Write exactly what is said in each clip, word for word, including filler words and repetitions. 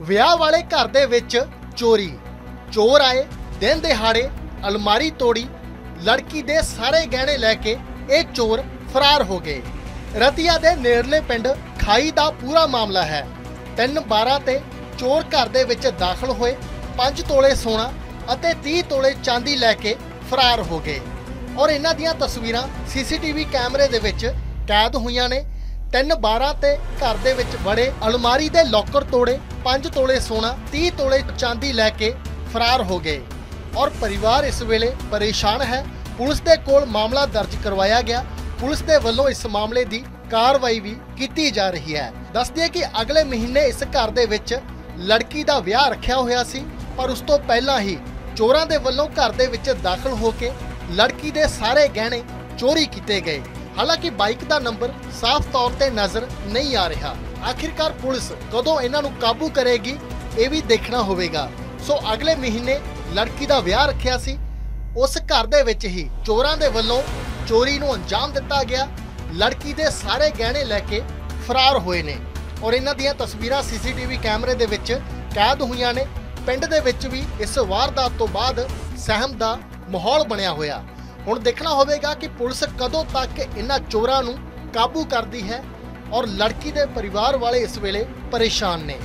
ਵਿਆਹ ਵਾਲੇ ਘਰ ਦੇ ਵਿੱਚ ਚੋਰੀ। ਚੋਰ ਆਏ, ਦਿਨ ਦਿਹਾੜੇ ਅਲਮਾਰੀ ਤੋੜੀ, ਲੜਕੀ ਦੇ ਸਾਰੇ ਗਹਿਣੇ ਲੈ ਕੇ ਇਹ ਚੋਰ ਫਰਾਰ ਹੋ ਗਏ। ਰਤੀਆ ਦੇ ਨੇੜਲੇ ਪਿੰਡ ਖਾਈ ਦਾ ਪੂਰਾ ਮਾਮਲਾ ਹੈ। ਤਿੰਨ ਬਾਰਾਂ ਤੇ ਚੋਰ ਘਰ ਦੇ ਵਿੱਚ ਦਾਖਲ ਹੋਏ, ਪੰਜ ਤੋਲੇ ਸੋਨਾ ਅਤੇ ਤੀਹ ਤੋਲੇ ਚਾਂਦੀ ਲੈ ਕੇ ਫਰਾਰ ਹੋ ਗਏ ਔਰ ਇਹਨਾਂ ਦੀਆਂ ਤਸਵੀਰਾਂ ਸੀਸੀਟੀਵੀ ਕੈਮਰੇ ਦੇ ਵਿੱਚ ਕੈਦ ਹੋਈਆਂ ਨੇ। ਤਿੰਨ ਬਾਰਾਂ ਤੇ ਘਰ ਦੇ ਵਿੱਚ ਵੜੇ, ਅਲਮਾਰੀ ਦੇ ਲੋਕਰ ਤੋੜੇ, ਪੰਜ ਤੋਲੇ ਸੋਨਾ ਤੀਹ ਤੋਲੇ ਚਾਂਦੀ ਲੈ ਕੇ ਫਰਾਰ ਹੋ ਗਏ ਔਰ ਪਰਿਵਾਰ ਇਸ ਵੇਲੇ ਪਰੇਸ਼ਾਨ ਹੈ। ਪੁਲਿਸ ਦੇ ਕੋਲ ਮਾਮਲਾ ਦਰਜ ਕਰਵਾਇਆ ਗਿਆ। ਪੁਲਿਸ ਦੇ ਵੱਲੋਂ ਇਸ ਮਾਮਲੇ ਦੀ ਕਾਰਵਾਈ ਵੀ ਕੀਤੀ ਜਾ ਰਹੀ ਹੈ। ਦੱਸ ਦਈਏ ਕਿ ਅਗਲੇ ਮਹੀਨੇ ਇਸ ਘਰ ਦੇ ਵਿੱਚ ਲੜਕੀ ਦਾ ਵਿਆਹ ਰੱਖਿਆ ਹੋਇਆ ਸੀ, ਪਰ ਉਸ ਤੋਂ ਪਹਿਲਾਂ ਹੀ ਚੋਰਾਂ ਦੇ ਵੱਲੋਂ ਘਰ ਦੇ ਵਿੱਚ ਦਾਖਲ ਹੋ ਕੇ ਲੜਕੀ ਦੇ ਸਾਰੇ ਗਹਿਣੇ ਚੋਰੀ ਕੀਤੇ ਗਏ। ਹਾਲਾਂਕਿ ਬਾਈਕ ਦਾ ਨੰਬਰ ਸਾਫ਼ ਤੌਰ ਤੇ ਨਜ਼ਰ ਨਹੀਂ ਆ ਰਿਹਾ। ਆਖਿਰਕਾਰ ਪੁਲਿਸ ਕਦੋਂ ਇਹਨਾਂ ਨੂੰ ਕਾਬੂ ਕਰੇਗੀ, ਇਹ ਵੀ ਦੇਖਣਾ ਹੋਵੇਗਾ। ਸੋ ਅਗਲੇ ਮਹੀਨੇ ਲੜਕੀ ਦਾ ਵਿਆਹ ਰੱਖਿਆ ਸੀ, ਉਸ ਘਰ ਦੇ ਵਿੱਚ ਹੀ ਚੋਰਾਂ ਦੇ ਵੱਲੋਂ ਚੋਰੀ ਨੂੰ ਅੰਜਾਮ ਦਿੱਤਾ ਗਿਆ। ਲੜਕੀ ਦੇ ਸਾਰੇ ਗਹਿਣੇ ਲੈ ਕੇ ਫਰਾਰ ਹੋਏ ਨੇ ਔਰ ਇਹਨਾਂ ਦੀਆਂ ਤਸਵੀਰਾਂ ਸੀਸੀਟੀਵੀ ਕੈਮਰੇ ਦੇ ਵਿੱਚ ਕੈਦ ਹੋਈਆਂ ਨੇ। ਪਿੰਡ ਦੇ ਵਿੱਚ ਵੀ ਇਸ ਵਾਰਦਾਤ ਤੋਂ ਬਾਅਦ ਸਹਿਮ ਦਾ ਮਾਹੌਲ ਬਣਿਆ ਹੋਇਆ। ਹੁਣ ਦੇਖਣਾ ਹੋਵੇਗਾ ਕਿ ਪੁਲਿਸ ਕਦੋਂ ਤੱਕ ਇਹਨਾਂ ਚੋਰਾਂ ਨੂੰ ਕਾਬੂ ਕਰਦੀ ਹੈ ਔਰ ਲੜਕੀ ਦੇ ਪਰਿਵਾਰ ਵਾਲੇ ਇਸ ਵੇਲੇ ਪਰੇਸ਼ਾਨ ਨੇ।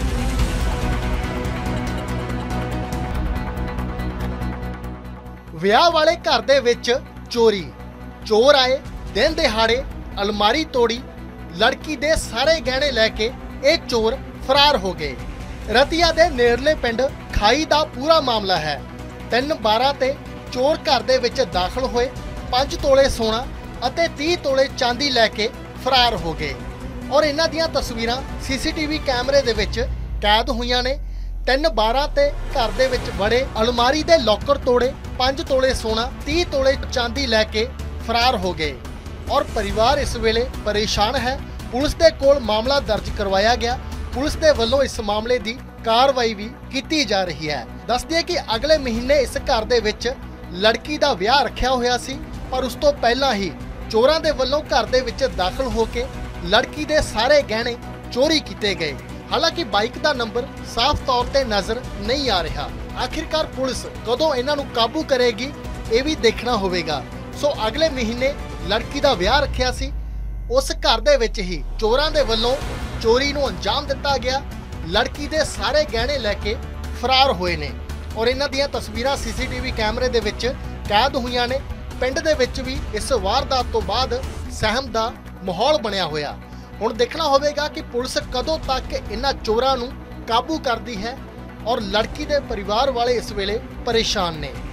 ਵਿਆਹ ਵਾਲੇ ਘਰ ਦੇ ਵਿੱਚ ਚੋਰੀ। ਚੋਰ ਆਏ, ਦਿਨ ਦਿਹਾੜੇ ਅਲਮਾਰੀ ਤੋੜੀ, ਲੜਕੀ ਦੇ ਸਾਰੇ ਗਹਿਣੇ ਲੈ ਕੇ ਇਹ ਚੋਰ ਫਰਾਰ ਹੋ ਗਏ। ਰਤੀਆ ਦੇ ਨੇੜਲੇ ਪਿੰਡ ਖਾਈ ਦਾ ਪੂਰਾ ਮਾਮਲਾ ਹੈ। ਤਿੰਨ ਬਾਰਾਂ ਤੇ ਚੋਰ ਘਰ ਦੇ ਵਿੱਚ ਦਾਖਲ ਹੋਏ, ਪੰਜ ਤੋਲੇ ਸੋਨਾ ਅਤੇ ਤੀਹ ਤੋਲੇ ਚਾਂਦੀ ਲੈ ਕੇ ਫਰਾਰ ਹੋ ਗਏ ਔਰ ਇਹਨਾਂ ਦੀਆਂ ਤਸਵੀਰਾਂ ਸੀਸੀਟੀਵੀ ਕੈਮਰੇ ਦੇ ਵਿੱਚ ਕੈਦ ਹੋਈਆਂ ਨੇ। ਤਿੰਨ ਬਾਰਾਂ ਤੇ ਘਰ ਦੇ ਵਿੱਚ ਵੜੇ, ਅਲਮਾਰੀ ਦੇ ਲੋਕਰ ਤੋੜੇ, ਪੰਜ ਤੋਲੇ ਸੋਨਾ ਤੀਹ ਤੋਲੇ ਚਾਂਦੀ ਲੈ ਕੇ ਫਰਾਰ ਹੋ ਗਏ ਔਰ ਪਰਿਵਾਰ ਇਸ ਵੇਲੇ ਪਰੇਸ਼ਾਨ ਹੈ। ਪੁਲਿਸ ਦੇ ਕੋਲ ਮਾਮਲਾ ਦਰਜ ਕਰਵਾਇਆ ਗਿਆ। ਪੁਲਿਸ ਦੇ ਵੱਲੋਂ ਇਸ ਮਾਮਲੇ ਦੀ ਕਾਰਵਾਈ ਵੀ ਕੀਤੀ ਜਾ ਰਹੀ ਹੈ। ਦੱਸ ਦਈਏ ਕਿ ਅਗਲੇ ਮਹੀਨੇ ਇਸ ਘਰ ਦੇ ਵਿੱਚ ਲੜਕੀ ਦਾ ਵਿਆਹ ਰੱਖਿਆ ਹੋਇਆ ਸੀ, ਪਰ ਉਸ ਤੋਂ ਪਹਿਲਾਂ ਹੀ ਚੋਰਾਂ ਦੇ ਵੱਲੋਂ ਘਰ ਦੇ ਵਿੱਚ ਦਾਖਲ ਹੋ ਕੇ ਲੜਕੀ ਦੇ ਸਾਰੇ ਗਹਿਣੇ ਚੋਰੀ ਕੀਤੇ ਗਏ। ਹਾਲਾਂਕਿ ਬਾਈਕ ਦਾ ਨੰਬਰ ਸਾਫ਼ ਤੌਰ ਤੇ ਨਜ਼ਰ ਨਹੀਂ ਆ ਰਿਹਾ। ਆਖਿਰਕਾਰ ਪੁਲਿਸ ਕਦੋਂ ਇਹਨਾਂ ਨੂੰ ਕਾਬੂ ਕਰੇਗੀ, ਇਹ ਵੀ ਦੇਖਣਾ ਹੋਵੇਗਾ। ਸੋ ਅਗਲੇ ਮਹੀਨੇ ਲੜਕੀ ਦਾ ਵਿਆਹ ਰੱਖਿਆ ਸੀ, ਉਸ ਘਰ ਦੇ ਵਿੱਚ ਹੀ ਚੋਰਾਂ ਦੇ ਵੱਲੋਂ ਚੋਰੀ ਨੂੰ ਅੰਜਾਮ ਦਿੱਤਾ ਗਿਆ। ਲੜਕੀ ਦੇ ਸਾਰੇ ਗਹਿਣੇ ਲੈ ਕੇ ਫਰਾਰ ਹੋਏ ਨੇ ਔਰ ਇਹਨਾਂ ਦੀਆਂ ਤਸਵੀਰਾਂ ਸੀਸੀਟੀਵੀ ਕੈਮਰੇ ਦੇ ਵਿੱਚ ਕੈਦ ਹੋਈਆਂ ਨੇ। ਪਿੰਡ ਦੇ ਵਿੱਚ ਵੀ ਇਸ ਵਾਰਦਾਤ ਤੋਂ ਬਾਅਦ ਸਹਿਮ ਦਾ ਮਾਹੌਲ ਬਣਿਆ ਹੋਇਆ। ਹੁਣ ਦੇਖਣਾ ਹੋਵੇਗਾ ਕਿ ਪੁਲਿਸ ਕਦੋਂ ਤੱਕ ਇਹਨਾਂ ਚੋਰਾਂ ਨੂੰ ਕਾਬੂ ਕਰਦੀ ਹੈ ਔਰ ਲੜਕੀ ਦੇ ਪਰਿਵਾਰ ਵਾਲੇ ਇਸ ਵੇਲੇ ਪਰੇਸ਼ਾਨ ਨੇ।